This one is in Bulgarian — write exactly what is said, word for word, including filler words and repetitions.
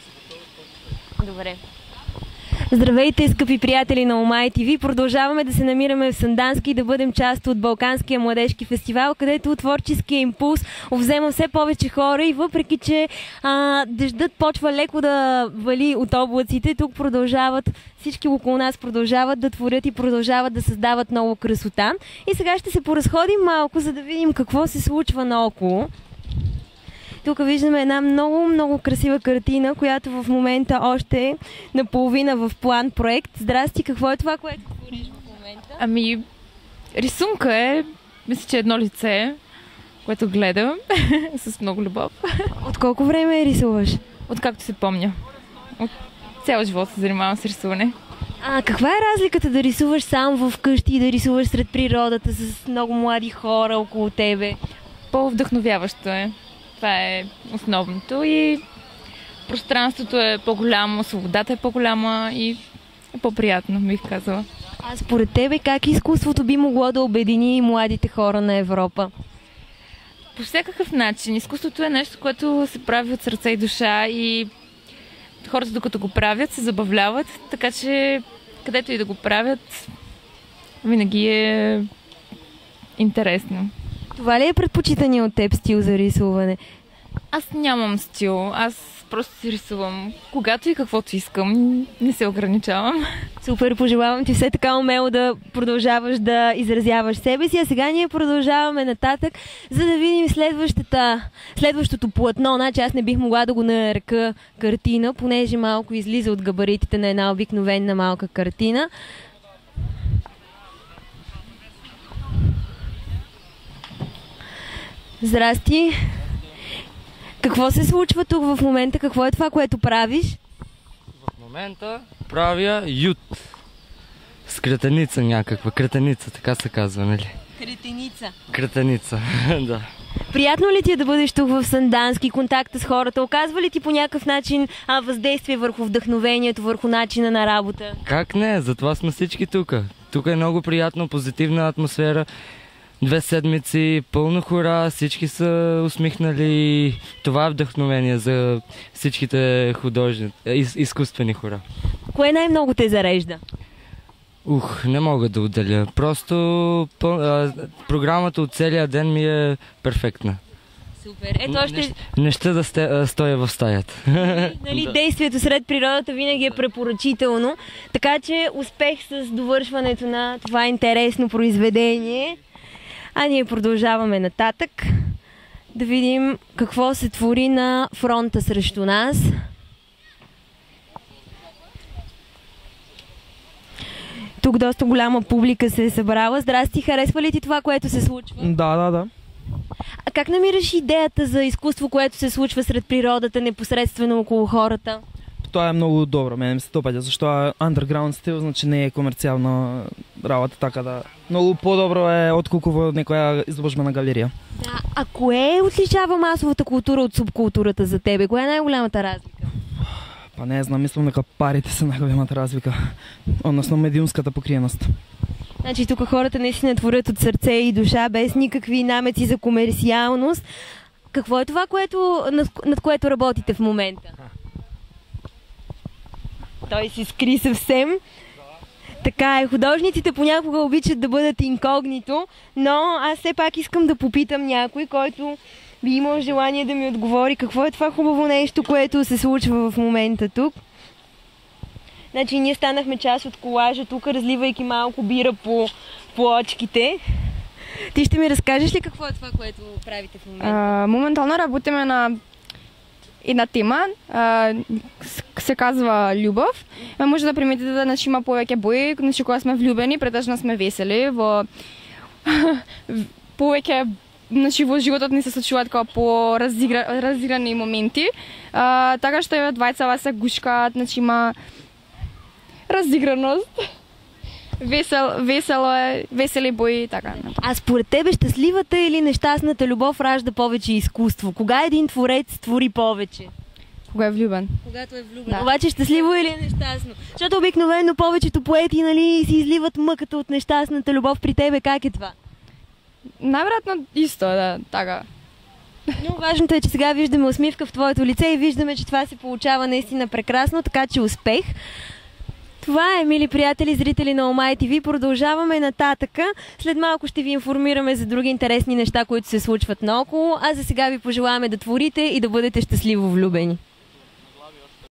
Добре. Здравейте, скъпи приятели на Умай ТВ! Продължаваме да се намираме в Сандански и да бъдем част от Балканския младежки фестивал, където творческия импулс обзема все повече хора и въпреки, че а, дъждът почва леко да вали от облаците, тук продължават, всички около нас продължават да творят и продължават да създават много красота. И сега ще се поразходим малко, за да видим какво се случва наоколо. Тук виждаме една много, много красива картина, която в момента още е наполовина в план проект. Здрасти, какво е това, което твориш в момента? Ами, рисунка е, мисля, че едно лице, което гледам с много любов. От колко време рисуваш? Откакто се помня. От цял живот се занимавам с рисуване. А каква е разликата да рисуваш сам вкъщи и да рисуваш сред природата с много млади хора около тебе? По-вдъхновяващо е. Това е основното и пространството е по-голямо, свободата е по-голяма и е по-приятно, бих казала. А според тебе как изкуството би могло да обедини младите хора на Европа? По всякакъв начин. Изкуството е нещо, което се прави от сърце и душа и хората, докато го правят, се забавляват, така че където и да го правят, винаги е интересно. Това ли е предпочитания от теб стил за рисуване? Аз нямам стил. Аз просто си рисувам когато и каквото искам. Не се ограничавам. Супер, пожелавам ти все така умело да продължаваш да изразяваш себе си. А сега ние продължаваме нататък, за да видим следващата, следващото платно. Значи аз не бих могла да го нарека картина, понеже малко излиза от габаритите на една обикновена малка картина. Здрасти! Какво се случва тук в момента? Какво е това, което правиш? В момента правя ют. С кретеница някаква. Кретеница, така се казва, нали? Кретеница. Кретеница, да. Приятно ли ти е да бъдеш тук в Сандански, контакта с хората? Оказва ли ти по някакъв начин а, въздействие върху вдъхновението, върху начина на работа? Как не? Затова сме всички тук. Тук е много приятно, позитивна атмосфера. Две седмици, пълно хора, всички са усмихнали. Това е вдъхновение за всичките художни, из, изкуствени хора. Кое най-много те зарежда? Ух, не мога да отделя. Просто пъл... а, програмата от целия ден ми е перфектна. Супер. Ето още... Не, не ще да сте, стоя в стаята. Нали, да. Действието сред природата винаги е препоръчително. Така че успех с довършването на това интересно произведение. А ние продължаваме нататък да видим какво се твори на фронта срещу нас. Тук доста голяма публика се е събрала. Здрасти, харесва ли ти това, което се случва? Да, да, да. А как намираш идеята за изкуство, което се случва сред природата, непосредствено около хората? Това е много добро, мене ми се топаде, защо е underground стил, значи не е комерциална работа, така да. Много по-добро е отколко в някоя изложбена галерия. Да, а кое отличава масовата култура от субкултурата за тебе? Коя е най-голямата разлика? Па не знам, мислям дека парите са най-голямата разлика, односно медиумската покриеност. Значи тук хората наистина творят от сърце и душа, без никакви намеци за комерциалност. Какво е това, което, над, над което работите в момента? Той си скри съвсем. Така е, художниците понякога обичат да бъдат инкогнито, но аз все пак искам да попитам някой, който би имал желание да ми отговори какво е това хубаво нещо, което се случва в момента тук. Значи ние станахме част от колажа тук, разливайки малко бира по плочките. Ти ще ми разкажеш ли какво е това, което правите в момента? А, моментално работиме на една тема, а, се казва любов. Може да приметите да значи има повеќе бои, значи кога сме влюбени, претежно сме весели, во повеќе значи во животот ни се случуваат како по разигра, разиграни моменти. А, така што е двајцава се гушкаат, значи има разиграност. Весел, весело е, весели бои, така. А според тебе щастливата или нещастната любов ражда повече изкуство? Кога един творец твори повече? Кога е влюбен. Когато е влюбен. Да. Обаче щастливо или е нещастно? Защото обикновено повечето поети, нали, си изливат мъката от нещастната любов. При тебе как е това? Най-вероятно исто, да, така. Но важното е, че сега виждаме усмивка в твоето лице и виждаме, че това се получава наистина прекрасно, така че успех! Това е, мили приятели, зрители на Омай ти ви. Продължаваме нататъка. След малко ще ви информираме за други интересни неща, които се случват наоколо, а за сега ви пожелаваме да творите и да бъдете щастливо влюбени.